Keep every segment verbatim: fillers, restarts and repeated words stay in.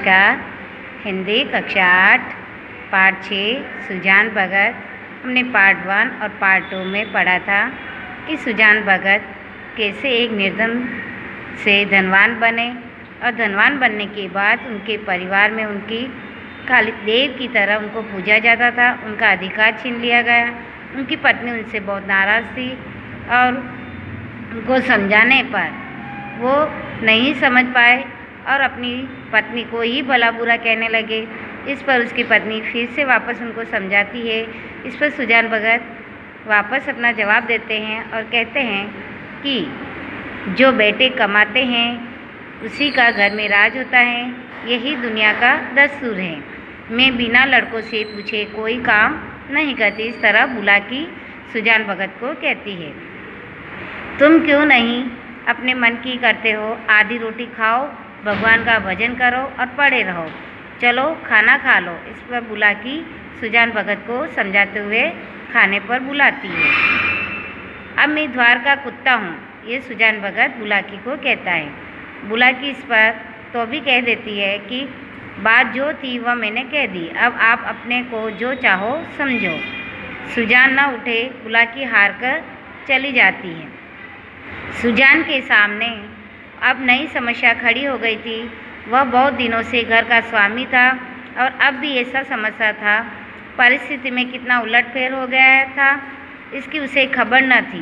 नमस्कार। हिंदी कक्षा आठ पाठ छः सुजान भगत। हमने पार्ट वन और पार्ट टू में पढ़ा था कि सुजान भगत कैसे एक निर्धन से धनवान बने और धनवान बनने के बाद उनके परिवार में उनकी खाली देव की तरह उनको पूजा जाता था। उनका अधिकार छीन लिया गया। उनकी पत्नी उनसे बहुत नाराज़ थी और उनको समझाने पर वो नहीं समझ पाए और अपनी पत्नी को ही भला बुरा कहने लगे। इस पर उसकी पत्नी फिर से वापस उनको समझाती है। इस पर सुजान भगत वापस अपना जवाब देते हैं और कहते हैं कि जो बेटे कमाते हैं उसी का घर में राज होता है, यही दुनिया का दस्तूर है। मैं बिना लड़कों से पूछे कोई काम नहीं करती। इस तरह बुलाकी सुजान भगत को कहती है, तुम क्यों नहीं अपने मन की करते हो? आधी रोटी खाओ, भगवान का भजन करो और पढ़े रहो। चलो खाना खा लो। इस पर बुलाकी सुजान भगत को समझाते हुए खाने पर बुलाती है। अब मैं द्वार का कुत्ता हूँ, ये सुजान भगत बुलाकी को कहता है। बुलाकी इस पर तो भी कह देती है कि बात जो थी वह मैंने कह दी, अब आप अपने को जो चाहो समझो। सुजान न उठे, बुलाकी हार कर चली जाती है। सुजान के सामने अब नई समस्या खड़ी हो गई थी। वह बहुत दिनों से घर का स्वामी था और अब भी ऐसा समझता था। परिस्थिति में कितना उलटफेर हो गया था इसकी उसे खबर न थी।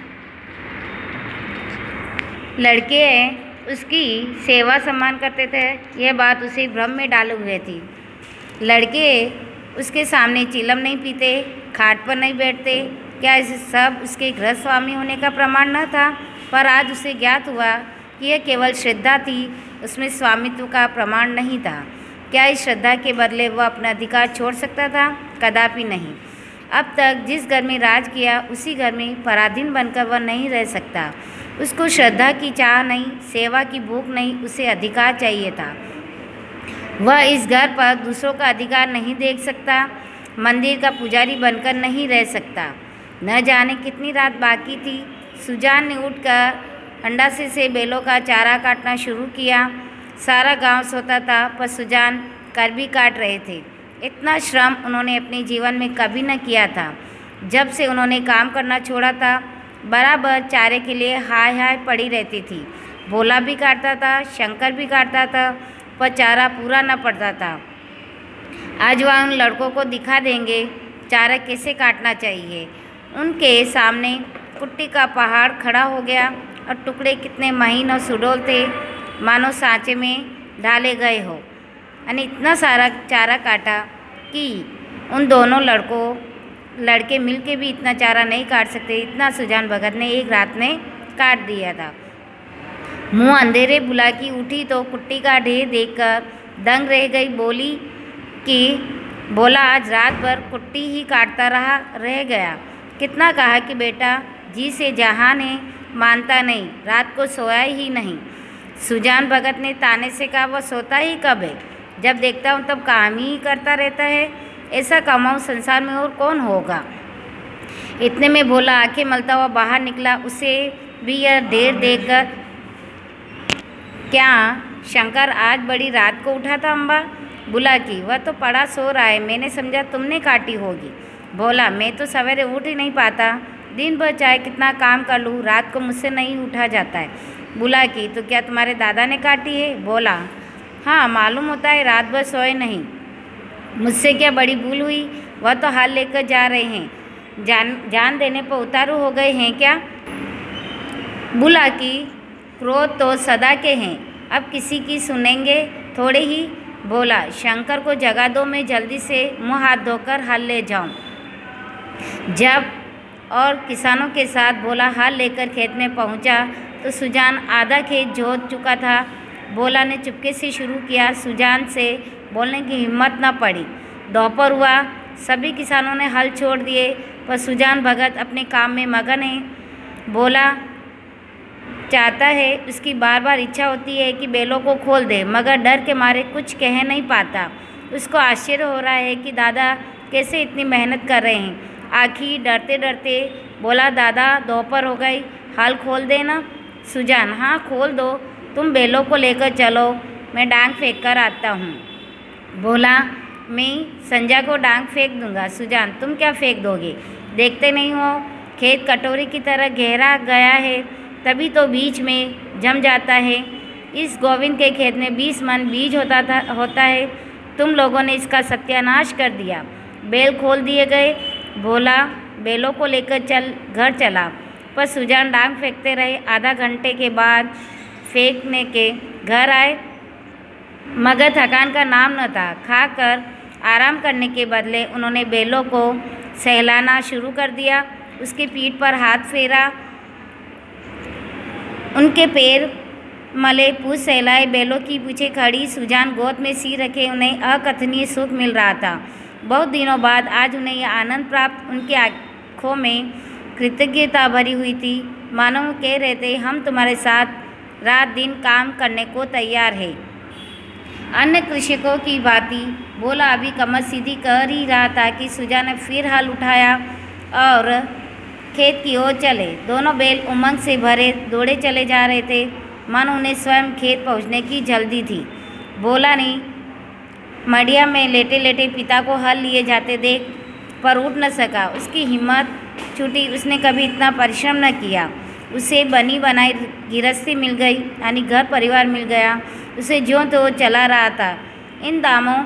लड़के उसकी सेवा सम्मान करते थे, यह बात उसे भ्रम में डाले हुए थी। लड़के उसके सामने चिलम नहीं पीते, खाट पर नहीं बैठते। क्या इस सब उसके गृह स्वामी होने का प्रमाण न था? पर आज उसे ज्ञात हुआ कि यह केवल श्रद्धा थी, उसमें स्वामित्व का प्रमाण नहीं था। क्या इस श्रद्धा के बदले वह अपना अधिकार छोड़ सकता था? कदापि नहीं। अब तक जिस घर में राज किया उसी घर में पराधीन बनकर वह नहीं रह सकता। उसको श्रद्धा की चाह नहीं, सेवा की भूख नहीं, उसे अधिकार चाहिए था। वह इस घर पर दूसरों का अधिकार नहीं देख सकता, मंदिर का पुजारी बनकर नहीं रह सकता। न जाने कितनी रात बाकी थी। सुजान ने उठकर अंडासे से बैलों का चारा काटना शुरू किया। सारा गांव सोता था पर सुजान कर भी काट रहे थे। इतना श्रम उन्होंने अपने जीवन में कभी न किया था। जब से उन्होंने काम करना छोड़ा था, बराबर चारे के लिए हाय हाय पड़ी रहती थी। भोला भी काटता था, शंकर भी काटता था, पर चारा पूरा न पड़ता था। आज वह उन लड़कों को दिखा देंगे चारा कैसे काटना चाहिए। उनके सामने कुट्टी का पहाड़ खड़ा हो गया और टुकड़े कितने महीन और सुडौल थे, मानो सांचे में ढाले गए हो। यानी इतना सारा चारा काटा कि उन दोनों लड़कों लड़के मिलके भी इतना चारा नहीं काट सकते। इतना सुजान भगत ने एक रात में काट दिया था। मुँह अंधेरे बुलाकी उठी तो कुट्टी का ढेर देखकर दंग रह गई। बोली कि बोला आज रात भर कुट्टी ही काटता रहा रह गया। कितना कहा कि बेटा जी से जहान है, मानता नहीं, रात को सोया ही नहीं। सुजान भगत ने ताने से कहा, वह सोता ही कब है? जब देखता हूँ तब काम ही करता रहता है। ऐसा कमाऊ संसार में और कौन होगा? इतने में भोला आंखें मलता हुआ बाहर निकला। उसे भी यह ढेर देखकर, क्या शंकर आज बड़ी रात को उठा था अम्बा? बुलाकी, वह तो पड़ा सो रहा है, मैंने समझा तुमने काटी होगी। भोला, मैं तो सवेरे उठ ही नहीं पाता, दिन भर चाहे कितना काम कर लूँ, रात को मुझसे नहीं उठा जाता है। बुलाकी, तो क्या तुम्हारे दादा ने काटी है? भोला, हाँ मालूम होता है, रात भर सोए नहीं। मुझसे क्या बड़ी भूल हुई? वह तो हाल लेकर जा रहे हैं, जान जान देने पर उतारू हो गए हैं क्या? बुलाकी, क्रोध तो सदा के हैं, अब किसी की सुनेंगे थोड़े ही। भोला, शंकर को जगा दो, मैं जल्दी से मुँह हाथ धोकर हल ले जाऊँ। जब और किसानों के साथ भोला हल लेकर खेत में पहुंचा तो सुजान आधा खेत जोत चुका था। भोला ने चुपके से शुरू किया। सुजान से बोलने की हिम्मत न पड़ी। दोपहर हुआ, सभी किसानों ने हल छोड़ दिए, पर सुजान भगत अपने काम में मगन है। भोला चाहता है, उसकी बार बार इच्छा होती है कि बैलों को खोल दे, मगर डर के मारे कुछ कह नहीं पाता। उसको आश्चर्य हो रहा है कि दादा कैसे इतनी मेहनत कर रहे हैं। आखिर डरते डरते बोला, दादा दोपहर हो गई, हल खोल देना। सुजान, हाँ खोल दो, तुम बैलों को लेकर चलो, मैं डांग फेंक कर आता हूँ। बोला, मैं संजा को डांग फेंक दूंगा। सुजान, तुम क्या फेंक दोगे? देखते नहीं हो खेत कटोरी की तरह गहरा गया है, तभी तो बीच में जम जाता है। इस गोविंद के खेत में बीस मन बीज होता था होता है, तुम लोगों ने इसका सत्यानाश कर दिया। बैल खोल दिए गए। भोला बैलों को लेकर चल घर चला, पर सुजान डांग फेंकते रहे। आधा घंटे के बाद फेंकने के घर आए, मगर थकान का नाम न था। खाकर आराम करने के बदले उन्होंने बैलों को सहलाना शुरू कर दिया। उसकी पीठ पर हाथ फेरा, उनके पैर मले, पूछ सहलाए। बैलों की पीछे खड़ी सुजान गोद में सिर रखे उन्हें अकथनीय सुख मिल रहा था। बहुत दिनों बाद आज उन्हें यह आनंद प्राप्त। उनकी आँखों में कृतज्ञता भरी हुई थी, मानो कह रहे थे, हम तुम्हारे साथ रात दिन काम करने को तैयार है। अन्य कृषकों की भांति बोला अभी कमर सीधी कर ही रहा था कि सुजान ने फिर हल उठाया और खेत की ओर चले। दोनों बैल उमंग से भरे दौड़े चले जा रहे थे, मानो उन्हें स्वयं खेत पहुंचने की जल्दी थी। बोला ने मड़िया में लेटे लेटे पिता को हल लिए जाते देख पर उठ न सका। उसकी हिम्मत छूटी। उसने कभी इतना परिश्रम न किया। उसे बनी बनाई गिरस्ती मिल गई, यानी घर परिवार मिल गया। उसे ज्यों तो चला रहा था। इन दामों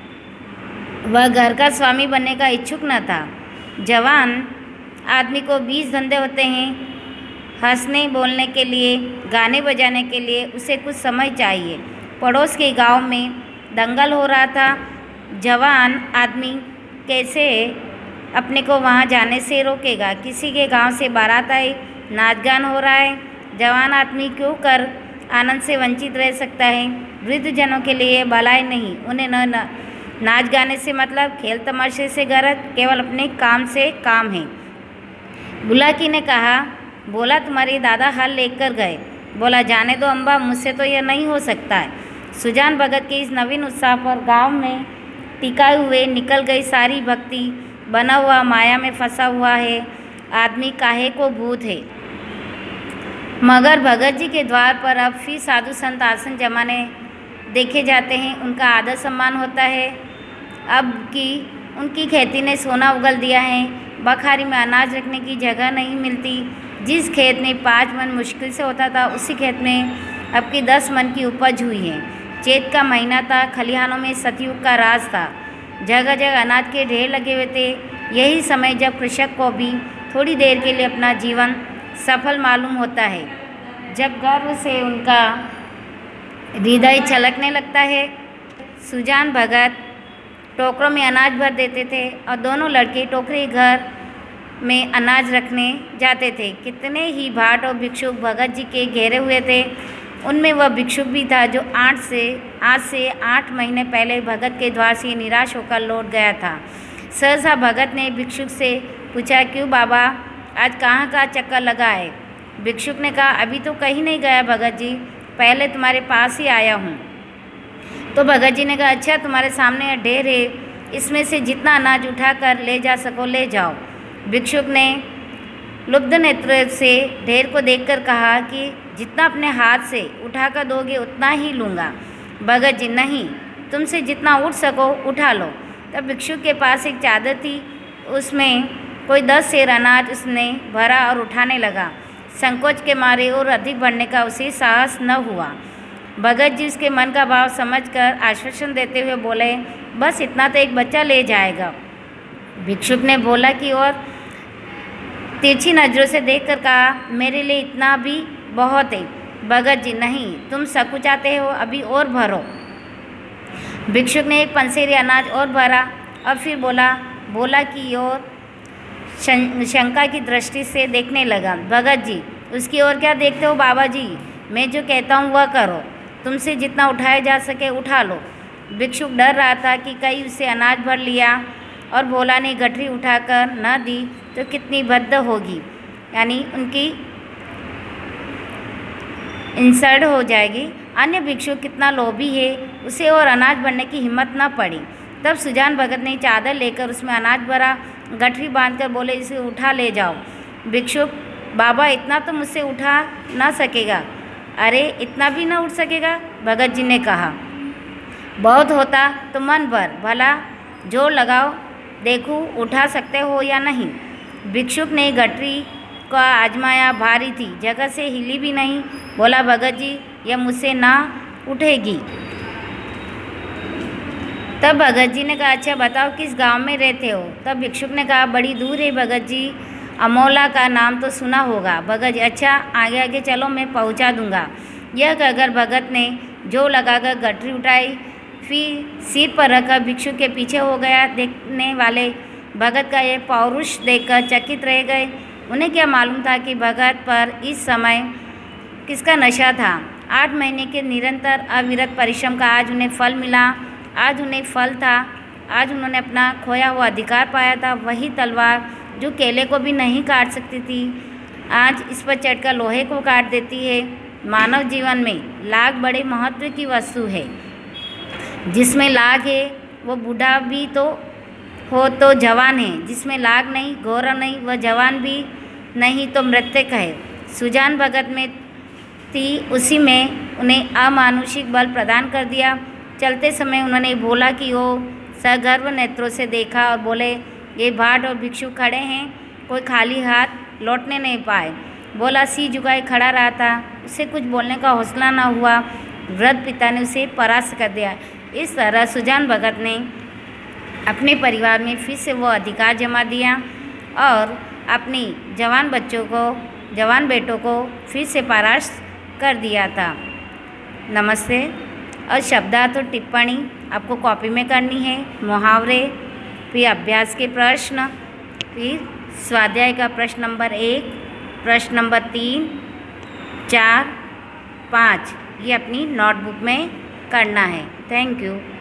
वह घर का स्वामी बनने का इच्छुक न था। जवान आदमी को बीस धंधे होते हैं। हंसने बोलने के लिए, गाने बजाने के लिए उसे कुछ समय चाहिए। पड़ोस के गांव में दंगल हो रहा था। जवान आदमी कैसे अपने को वहां जाने से रोकेगा? किसी के गांव से बारात आई, नाच गान हो रहा है। जवान आदमी क्यों कर आनंद से वंचित रह सकता है? वृद्ध जनों के लिए भलाई नहीं। उन्हें न, न नाच गाने से मतलब, खेल तमाशे से गरज, केवल अपने काम से काम है। बुलाकी ने कहा, बोला तुम्हारे दादा हल लेकर गए। बोला, जाने दो अम्बा, मुझसे तो यह नहीं हो सकता है। सुजान भगत के इस नवीन उत्साह पर गांव में टिकाए हुए निकल गई सारी भक्ति। बना हुआ माया में फंसा हुआ है आदमी, काहे को भूत है। मगर भगत जी के द्वार पर अब फिर साधु संत आसन जमाने देखे जाते हैं। उनका आदर सम्मान होता है। अब की उनकी खेती ने सोना उगल दिया है। बखारी में अनाज रखने की जगह नहीं मिलती। जिस खेत में पाँच मन मुश्किल से होता था, उसी खेत में अब की दस मन की उपज हुई है। चैत का महीना था। खलिहानों में सतयुग का राज था। जगह जगह अनाज के ढेर लगे हुए थे। यही समय जब कृषक को भी थोड़ी देर के लिए अपना जीवन सफल मालूम होता है, जब गर्व से उनका हृदय छलकने लगता है। सुजान भगत टोकरों में अनाज भर देते थे और दोनों लड़के टोकरी घर में अनाज रखने जाते थे। कितने ही भाट और भिक्षुक भगत जी के घेरे हुए थे। उनमें वह भिक्षुक भी था जो आठ से आज से आठ महीने पहले भगत के द्वार से निराश होकर लौट गया था। सहसा भगत ने भिक्षुक से पूछा, क्यों बाबा, आज कहाँ का चक्कर लगा है? भिक्षुक ने कहा, अभी तो कहीं नहीं गया भगत जी, पहले तुम्हारे पास ही आया हूँ। तो भगत जी ने कहा, अच्छा, तुम्हारे सामने ढेर है, इसमें से जितना अनाज उठा कर ले जा सको ले जाओ। भिक्षुक ने लुब्ध नेत्र से ढेर को देखकर कहा कि जितना अपने हाथ से उठा कर दोगे उतना ही लूँगा। भगत जी, नहीं, तुमसे जितना उठ सको उठा लो। तब भिक्षुक के पास एक चादर थी, उसमें कोई दस सेर अनाज उसने भरा और उठाने लगा। संकोच के मारे और अधिक बढ़ने का उसे साहस न हुआ। भगत जी उसके मन का भाव समझकर आश्वासन देते हुए बोले, बस इतना तो एक बच्चा ले जाएगा। भिक्षुक ने बोला कि और तिरछी नजरों से देखकर कहा, मेरे लिए इतना भी बहुत है। भगत जी, नहीं, तुम सकुचाते हो, अभी और भरो। भिक्षुक ने एक पंसेरी अनाज और भरा और फिर बोला बोला कि और शंका की दृष्टि से देखने लगा। भगत जी, उसकी ओर क्या देखते हो बाबा जी, मैं जो कहता हूँ वह करो। तुमसे जितना उठाया जा सके उठा लो। भिक्षुक डर रहा था कि कहीं उसे अनाज भर लिया और भोला ने गठरी उठाकर न दी तो कितनी भद्द होगी, यानी उनकी इंसल्ट हो जाएगी। अन्य भिक्षुक कितना लोभी है, उसे और अनाज भरने की हिम्मत न पड़ी। तब सुजान भगत ने चादर लेकर उसमें अनाज भरा, गठरी बांधकर बोले, इसे उठा ले जाओ। भिक्षुक, बाबा, इतना तो मुझसे उठा ना सकेगा। अरे, इतना भी ना उठ सकेगा? भगत जी ने कहा। बहुत होता तो मन भर, भला जोर लगाओ, देखूं उठा सकते हो या नहीं। भिक्षुक ने गठरी को आजमाया, भारी थी, जगह से हिली भी नहीं। बोला, भगत जी यह मुझसे ना उठेगी। तब भगत जी ने कहा, अच्छा बताओ किस गांव में रहते हो। तब भिक्षुक ने कहा, बड़ी दूर है भगत जी, अमोला का नाम तो सुना होगा। भगत जी, अच्छा आगे आगे चलो, मैं पहुंचा दूंगा। यह कहकर भगत ने जो लगाकर गठरी उठाई, फिर सिर पर रखकर भिक्षुक के पीछे हो गया। देखने वाले भगत का यह पौरुष देखकर चकित रह गए। उन्हें क्या मालूम था कि भगत पर इस समय किसका नशा था। आठ महीने के निरंतर अविरत परिश्रम का आज उन्हें फल मिला। आज उन्हें फल था, आज उन्होंने अपना खोया हुआ अधिकार पाया था। वही तलवार जो केले को भी नहीं काट सकती थी, आज इस पर चढ़कर लोहे को काट देती है। मानव जीवन में लाग बड़े महत्व की वस्तु है। जिसमें लाग है वो बूढ़ा भी तो हो तो जवान है, जिसमें लाग नहीं, गौरव नहीं, वह जवान भी नहीं तो मृतक है। सुजान भगत में थी, उसी में उन्हें अमानुषिक बल प्रदान कर दिया। चलते समय उन्होंने बोला कि वो सगर्व नेत्रों से देखा और बोले, ये भाट और भिक्षु खड़े हैं, कोई खाली हाथ लौटने नहीं पाए। बोला, सी झुकाए खड़ा रहा था, उसे कुछ बोलने का हौसला न हुआ। वृद्ध पिता ने उसे परास्त कर दिया। इस तरह सुजान भगत ने अपने परिवार में फिर से वो अधिकार जमा दिया और अपनी जवान बच्चों को, जवान बेटों को फिर से परास्त कर दिया था। नमस्ते। और शब्दार्थ और टिप्पणी आपको कॉपी में करनी है। मुहावरे, फिर अभ्यास के प्रश्न, फिर स्वाध्याय का प्रश्न नंबर एक, प्रश्न नंबर तीन, चार, पाँच, ये अपनी नोटबुक में करना है। Thank you.